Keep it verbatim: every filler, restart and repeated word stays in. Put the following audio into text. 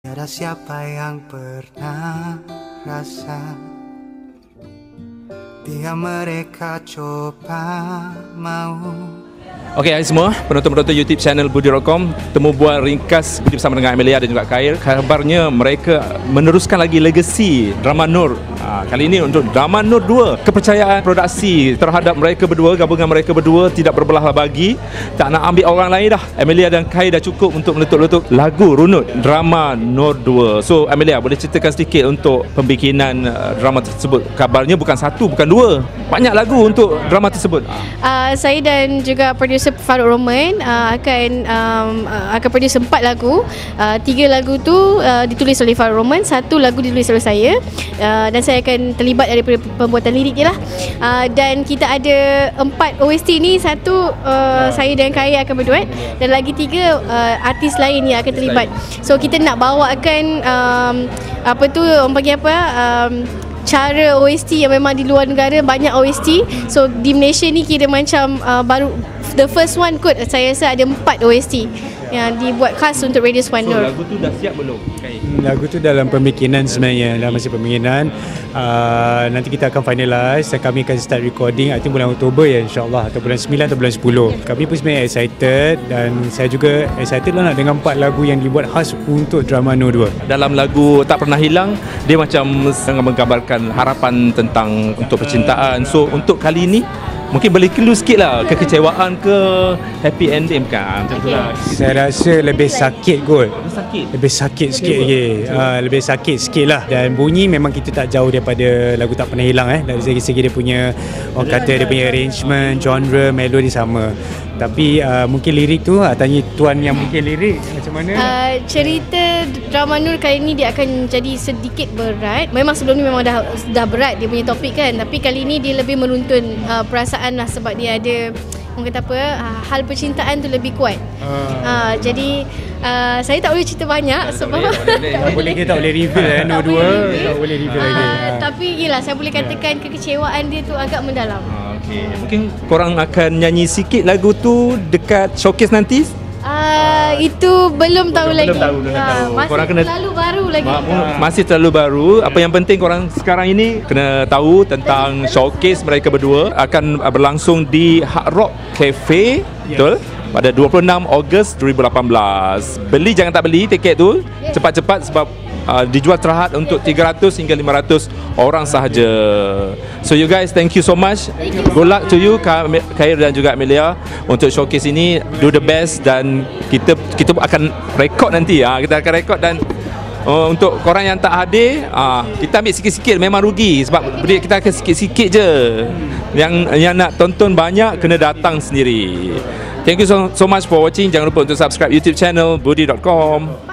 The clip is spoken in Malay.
Tiada siapa yang pernah rasa dia mereka coba mau. Okey, hai semua penonton-penonton YouTube channel Budi dot com. Temu bual ringkas Budi bersama dengan Amelia dan juga Khair. Kabarnya mereka meneruskan lagi legasi Drama Nur. Ha, kali ini untuk Drama Nur dua. Kepercayaan produksi terhadap mereka berdua, gabungan mereka berdua tidak berbelah bagi. Tak nak ambil orang lain dah. Amelia dan Khair dah cukup untuk meletup-letup lagu runut Drama Nur dua. So Amelia, boleh ceritakan sedikit untuk pembikinan uh, drama tersebut? Kabarnya bukan satu, bukan dua. Banyak lagu untuk drama tersebut. Uh, saya dan juga producer Farouk Roman uh, akan um, uh, akan produce empat lagu. Uh, tiga lagu tu uh, ditulis oleh Farouk Roman, satu lagu ditulis oleh saya, uh, dan saya akan terlibat daripada pembuatan lirik je lah. Uh, dan kita ada empat O S T ni, satu uh, saya dan Khair akan berduet, dan lagi tiga uh, artis lain yang akan terlibat. So kita nak bawakan um, apa tu orang panggil apa um, cara O S T yang memang di luar negara banyak O S T. So di Malaysia ni kira macam uh, baru the first one kot. Saya rasa ada empat O S T yang dibuat khas untuk Radio Sepan Nur. So lagu tu dah siap belum? Okay. Lagu tu dalam pembikinan sebenarnya, dalam masa pembikinan. Uh, nanti kita akan finalize dan kami akan start recording I think bulan Oktober ya, insyaAllah, atau bulan sembilan atau bulan sepuluh. Kami pun sebenarnya excited, dan saya juga excited lah nak dengar empat lagu yang dibuat khas untuk Drama Nur dua. Dalam lagu Tak Pernah Hilang, dia macam sangat menggambarkan harapan tentang untuk percintaan. So untuk kali ini mungkin boleh clue sikit lah, kekecewaan ke happy ending kan? Macam tu lah. Saya rasa lebih sakit kot. Lebih sakit? Lebih sakit sikit lagi. Uh, lebih sakit sikit lah. Dan bunyi memang kita tak jauh daripada lagu Tak Pernah Hilang eh. Dari segi-segi dia punya, orang kata dia punya arrangement, genre, melodi sama. Tapi uh, mungkin lirik tu, uh, tanya tuan yang mungkin lirik macam mana? Uh, cerita Drama Nur kali ni dia akan jadi sedikit berat. Memang sebelum ni memang dah dah berat dia punya topik kan, tapi kali ni dia lebih menuntun uh, perasaan lah, sebab dia ada orang kata apa, uh, hal percintaan tu lebih kuat. Uh. Uh, jadi uh, saya tak boleh cerita banyak tak sebab tak boleh, kita tak boleh reveal eh, Nur dua tak boleh reveal uh, lagi. Tapi yelah, saya boleh katakan kekecewaan dia tu agak mendalam. Okay. Mungkin korang akan nyanyi sikit lagu tu dekat showcase nanti? Uh, itu belum tahu belum, lagi. Belum tahu, belum uh, tahu. Masih Korang kena terlalu baru lagi. Ma- masih terlalu baru. Apa yang penting korang sekarang ini kena tahu tentang showcase mereka berdua akan berlangsung di Hard Rock Cafe, betul? Pada dua puluh enam Ogos dua ribu lapan belas. Beli jangan tak beli tiket tu. Cepat-cepat sebab uh, dijual terhad untuk tiga ratus hingga lima ratus orang sahaja. So you guys, thank you so much. Good luck to you Khair dan juga Amelia untuk showcase ini. Do the best, dan kita kita akan rekod nanti. Ha, kita akan rekod, dan uh, untuk korang yang tak hadir, uh, kita ambil sikit-sikit, memang rugi sebab kita akan sikit-sikit je. Yang yang nak tonton banyak kena datang sendiri. Thank you so, so much for watching. Jangan lupa untuk subscribe YouTube channel Budi dot com.